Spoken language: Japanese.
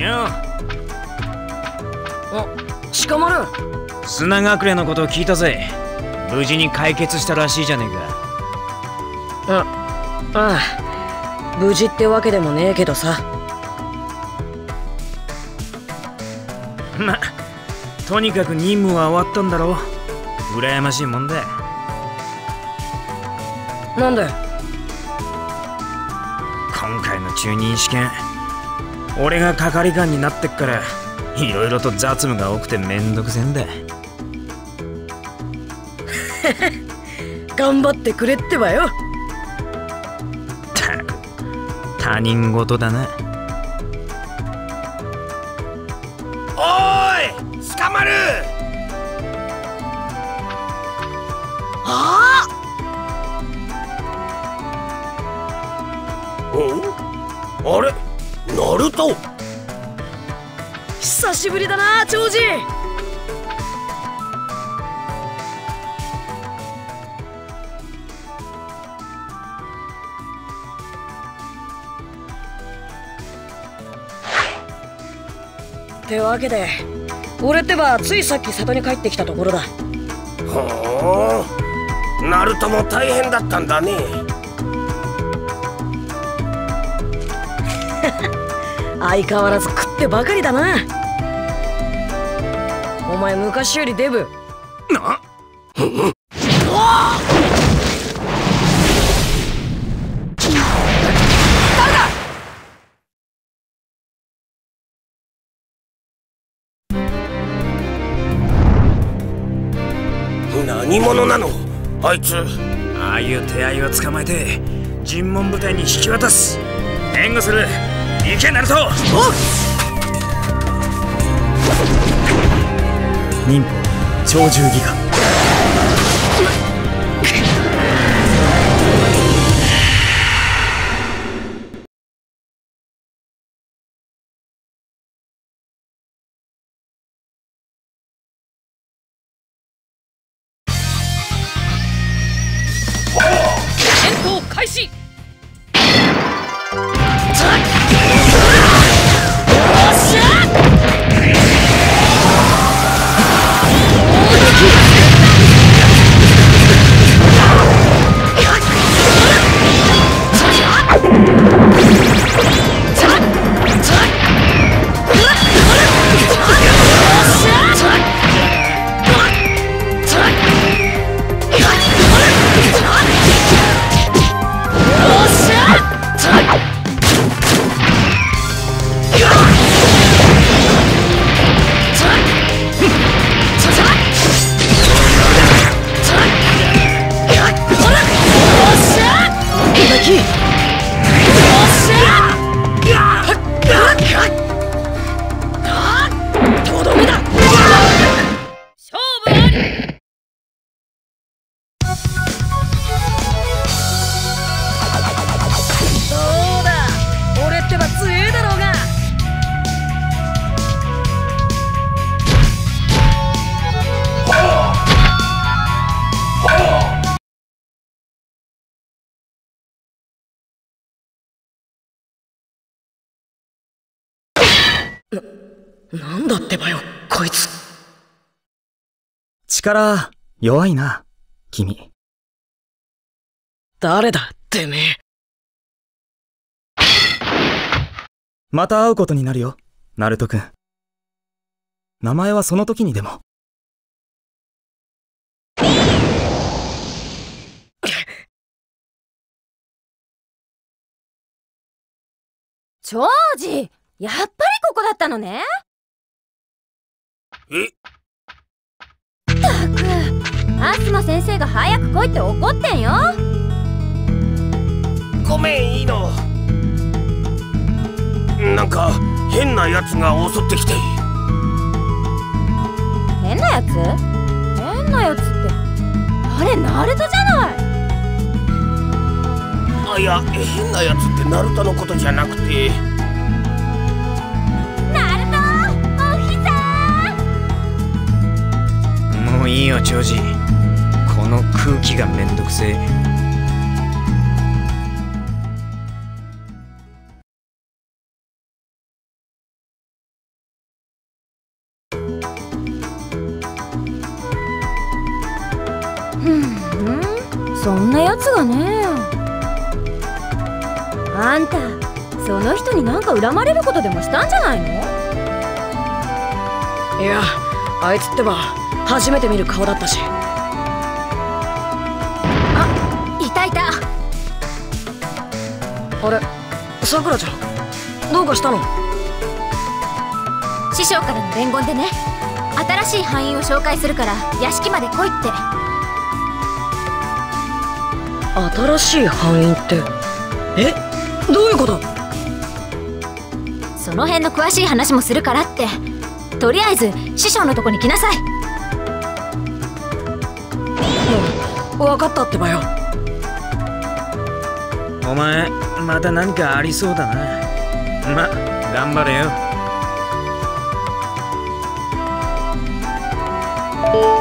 よ。 鹿丸、 砂隠れのことを聞いたぜ。無事に解決したらしいじゃねえか。 ああ、無事ってわけでもねえけどさ。 とにかく任務は終わったんだろ。羨ましいもんだ。 なんで？ 今回の中任試験、俺が係官になってっからいろいろと雑務が多くてめんどくせえんだ。 頑張ってくれってばよ。 ったく他人事だな。 おーい、捕まる。あれ、ナルト。 久しぶりだな、長次。ってわけで、俺ってばついさっき里に帰ってきたところだ。 ほう、ナルトも大変だったんだね。 相変わらず食ってばかりだな。お前昔よりデブ。 な、何者なのあいつ。 ああいう手合いを捕まえて尋問部隊に引き渡す。援護する。行けナルト。忍法鳥獣戯画。 戦闘開始。なんだってばよ、こいつ。 力弱いな、君。 誰だ、てめえ。 また会うことになるよ、ナルト君。名前はその時にでも。 長次、やっぱりここだったのね。ったく、アスマ先生が早く来いって怒ってんよ。 ごめん、いいの。なんか変なやつが襲ってきて。 変なやつ？変なやつってあれナルトじゃない。 あ、いや、変なやつってナルトのことじゃなくて。 ナルト、おひさもういいよ、長次。この空気がめんどくせえ。 そんなやつがね。あんたその人になんか恨まれることでもしたんじゃないの？ いや、あいつってば初めて見る顔だったし。 あ、いたいた。 あれ、さくらちゃん、どうかしたの？ 師匠からの伝言でね、新しい班員を紹介するから屋敷まで来いって。 新しい班員って、え、どういうこと？ その辺の詳しい話もするからって。とりあえず師匠のとこに来なさい。 分かったってばよ。 お前また何かありそうだな。ま、頑張れよ。